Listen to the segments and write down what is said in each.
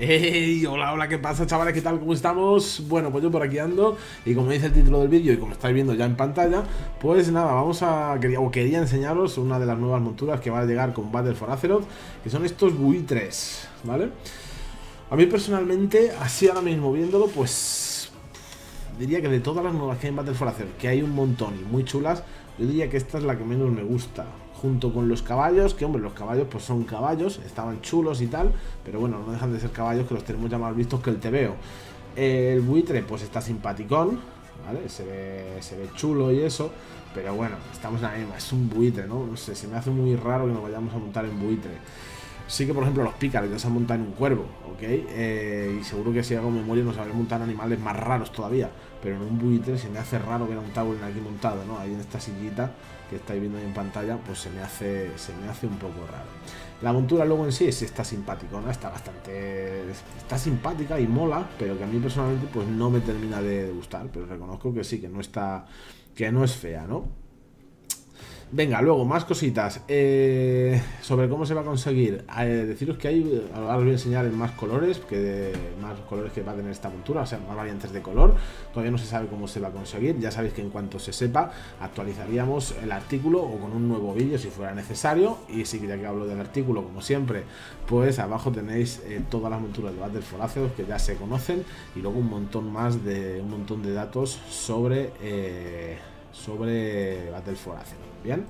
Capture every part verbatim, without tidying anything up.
Hey, hola, hola, ¿qué pasa, chavales? ¿Qué tal? ¿Cómo estamos? Bueno, pues yo por aquí ando y como dice el título del vídeo y como estáis viendo ya en pantalla, pues nada, vamos a... Quería, o quería enseñaros una de las nuevas monturas que va a llegar con Battle for Azeroth, que son estos buitres, ¿vale? A mí personalmente, así ahora mismo viéndolo, pues... diría que de todas las nuevas que hay en Battle for Azeroth, que hay un montón y muy chulas, yo diría que esta es la que menos me gusta. Junto con los caballos, que hombre, los caballos pues son caballos, estaban chulos y tal, pero bueno, no dejan de ser caballos que los tenemos ya más vistos que el tebeo. El buitre pues está simpaticón, ¿vale? Se ve, se ve chulo y eso, pero bueno, estamos en la misma, es un buitre, ¿no? No sé, se me hace muy raro que nos vayamos a montar en buitre. Sí que por ejemplo los pícaros ya se han montado en un cuervo, ¿ok? Eh, y seguro que si hago memoria nos habré montado en animales más raros todavía. Pero en un buitre se me hace raro ver a un Tauren aquí montado, ¿no? Ahí en esta sillita que estáis viendo ahí en pantalla, pues se me hace, se me hace un poco raro. La montura luego en sí, sí está simpático, ¿no? Está bastante... está simpática y mola, pero que a mí personalmente pues no me termina de gustar. Pero reconozco que sí, que no está... que no es fea, ¿no? Venga, luego, más cositas eh, sobre cómo se va a conseguir. Eh, deciros que hay, ahora os voy a enseñar en más colores, que de, más colores que va a tener esta montura, o sea, más variantes de color. Todavía no se sabe cómo se va a conseguir. Ya sabéis que en cuanto se sepa, actualizaríamos el artículo o con un nuevo vídeo si fuera necesario. Y sí que ya que hablo del artículo, como siempre, pues abajo tenéis eh, todas las monturas de Battle for Azeroth que ya se conocen y luego un montón más de un montón de datos sobre eh, sobre Battle for Azeroth. Bien,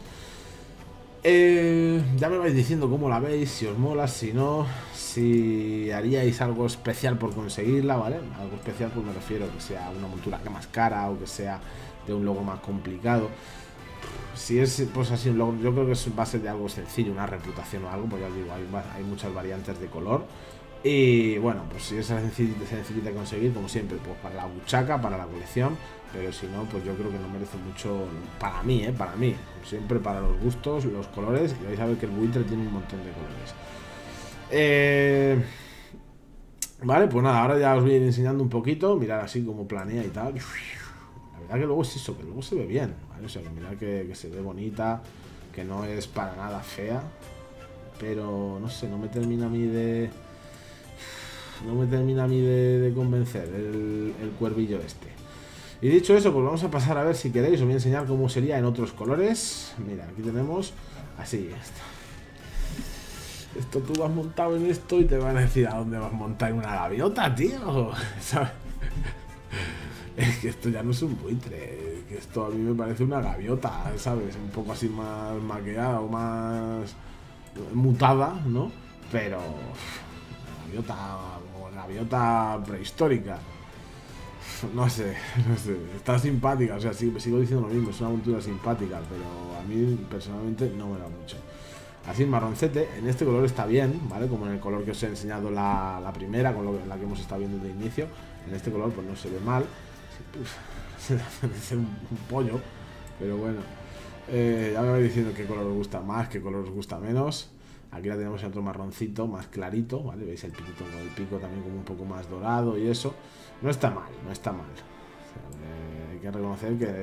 eh, ya me vais diciendo cómo la veis, si os mola, si no, si haríais algo especial por conseguirla, ¿vale? Algo especial pues me refiero que sea una montura que más cara o que sea de un logo más complicado. Si es pues así un logo, yo creo que va a ser de algo sencillo, una reputación o algo, pues ya os digo, hay, hay muchas variantes de color. Y bueno, pues si es sencillita, sencillita de conseguir, como siempre, pues para la buchaca, para la colección. Pero si no, pues yo creo que no merece mucho para mí, ¿eh? Para mí. Siempre para los gustos, los colores. Y vais a ver que el buitre tiene un montón de colores. Eh... Vale, pues nada, ahora ya os voy a ir enseñando un poquito. Mirad así como planea y tal. La verdad que luego es eso, que luego se ve bien, ¿vale? O sea, que mirad que, que se ve bonita, que no es para nada fea. Pero no sé, no me termina a mí de... No me termina a mí de, de convencer el, el cuervillo este. Y dicho eso, pues vamos a pasar a ver si queréis. Os voy a enseñar cómo sería en otros colores. Mira, aquí tenemos así. Esto, esto tú vas montado en esto y te van a decir a dónde vas a montar una gaviota, tío. ¿Sabes? Es que esto ya no es un buitre. Que esto a mí me parece una gaviota, ¿sabes? Un poco así más maqueada o más mutada, ¿no? Pero una gaviota, una gaviota prehistórica. No sé, no sé, está simpática, o sea, sí, sigo diciendo lo mismo, es una montura simpática, pero a mí personalmente no me da mucho. Así marroncete, en este color está bien, ¿vale? Como en el color que os he enseñado la, la primera, con lo, la que hemos estado viendo de inicio. En este color pues no se ve mal, se hace un, un pollo, pero bueno. Eh, ya me vais diciendo qué color os gusta más, qué color os gusta menos. Aquí la tenemos en otro marroncito, más clarito, ¿vale? Veis el piquito con el pico también como un poco más dorado y eso. No está mal, no está mal. O sea, eh, hay que reconocer que...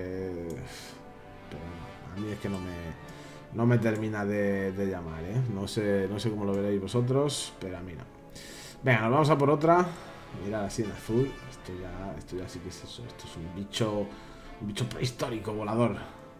Pero a mí es que no me, no me termina de, de llamar, ¿eh? No sé, no sé cómo lo veréis vosotros, pero a mí no. Venga, nos vamos a por otra. Mirad así en azul. Esto ya, esto ya sí que es eso. Esto es un bicho, un bicho prehistórico volador.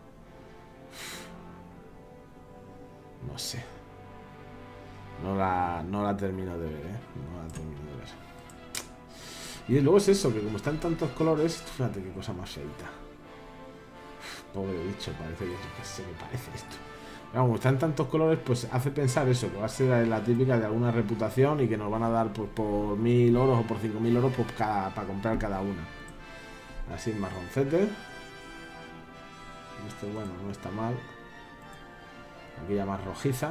No sé. No la, no la termino de ver, ¿eh? No la termino de ver. Y luego es eso, que como están tantos colores, fíjate qué cosa más feita. Pobre bicho, parece que, que se me parece esto. Pero como están tantos colores, pues hace pensar eso, que va a ser la típica de alguna reputación y que nos van a dar pues, por mil oros o por cinco mil oros pues, cada, para comprar cada una. Así marroncete. Este bueno, no está mal. Aquí ya más rojiza.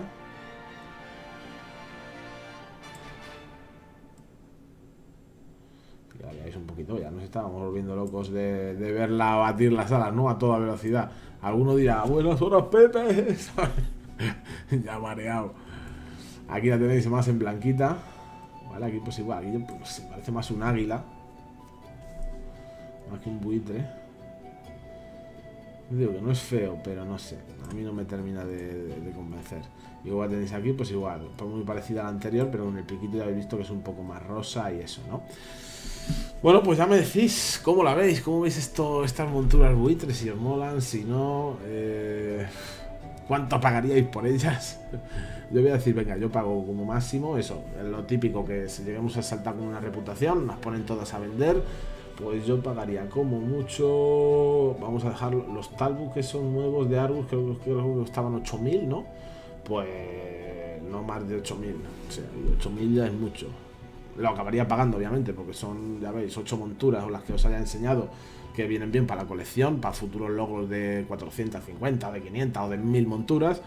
Ya veáis un poquito, ya nos estábamos volviendo locos de, de verla batir las alas, ¿no? A toda velocidad. Alguno dirá, buenas horas, Pepe. Ya mareado. Aquí la tenéis más en blanquita. Vale, aquí pues igual, aquí pues, parece más un águila. Más que un buitre. Digo que no es feo, pero no sé. A mí no me termina de, de, de convencer. Igual tenéis aquí, pues igual, pues muy parecida a la anterior, pero con el piquito ya habéis visto que es un poco más rosa y eso, ¿no? Bueno, pues ya me decís cómo la veis, cómo veis esto, estas monturas buitres, si os molan, si no, eh, cuánto pagaríais por ellas. Yo voy a decir, venga, yo pago como máximo eso, lo típico que si lleguemos a saltar con una reputación, nos ponen todas a vender, pues yo pagaría como mucho, vamos a dejar los Talbot que son nuevos de Argus, creo, creo que estaban ocho mil, ¿no? Pues no más de ocho mil, o sea, ocho mil ya es mucho. Lo acabaría pagando, obviamente, porque son, ya veis, ocho monturas o las que os haya enseñado que vienen bien para la colección, para futuros logros de cuatrocientos cincuenta, de quinientas o de mil monturas,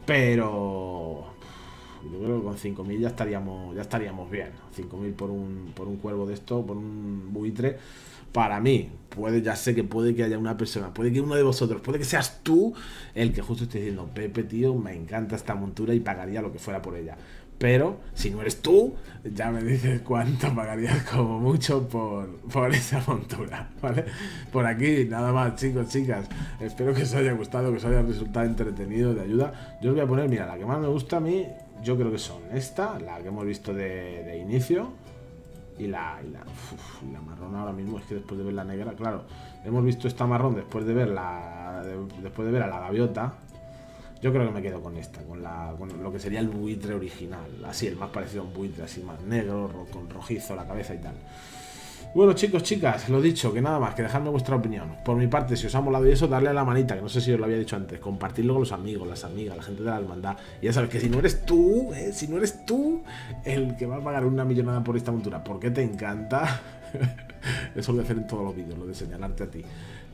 pero yo creo que con cinco mil ya estaríamos, ya estaríamos bien. cinco mil por un, por un cuervo de esto, por un buitre, para mí, puede, ya sé que puede que haya una persona, puede que uno de vosotros, puede que seas tú el que justo esté diciendo, Pepe, tío, me encanta esta montura y pagaría lo que fuera por ella. Pero si no eres tú, ya me dices cuánto pagarías como mucho por, por esa montura, ¿vale? Por aquí, nada más, chicos, chicas. Espero que os haya gustado, que os haya resultado entretenido, de ayuda. Yo os voy a poner, mira, la que más me gusta a mí, yo creo que son esta, la que hemos visto de, de inicio, y la, y, la, uf, y la marrón ahora mismo, es que después de ver la negra, claro, hemos visto esta marrón después de ver, la, de, después de ver a la gaviota. Yo creo que me quedo con esta, con, la, con lo que sería el buitre original. Así, el más parecido a un buitre, así más negro, ro, con rojizo la cabeza y tal. Bueno, chicos, chicas, lo dicho, que nada más, que dejadme vuestra opinión. Por mi parte, si os ha molado y eso, darle a la manita, que no sé si os lo había dicho antes. Compartirlo con los amigos, las amigas, la gente de la hermandad. Y ya sabes que si no eres tú, eh, si no eres tú el que va a pagar una millonada por esta montura, porque te encanta. Eso lo voy a hacer en todos los vídeos, lo de señalarte a ti.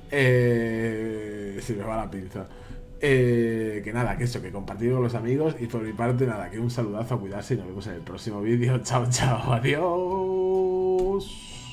Eh, se me va la pinza. Eh, que nada, que eso, que compartir con los amigos. Y por mi parte, nada, que un saludazo, a cuidarse y nos vemos en el próximo vídeo. Chao, chao, adiós.